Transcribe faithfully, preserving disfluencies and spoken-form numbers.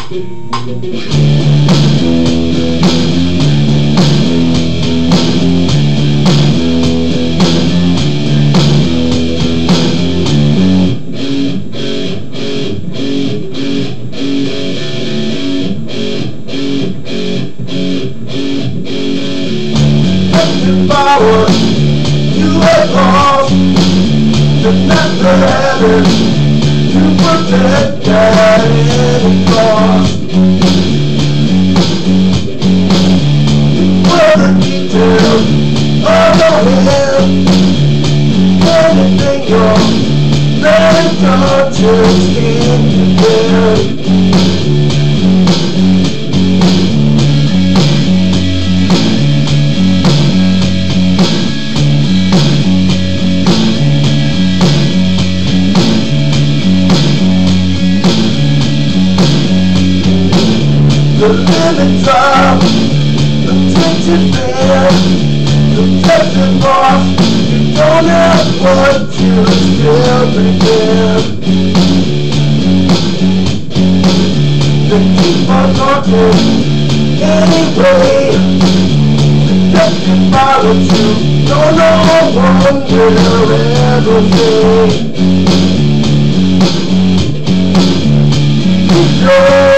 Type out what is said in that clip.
If I was U F O, the master heaven to protect at any cost. For the details of the hell, anything your man conscience can compare. The limits of attention span, the testing boss, you don't have what to still begin. They keep on talking anyway, protected by what you don't know one will ever be.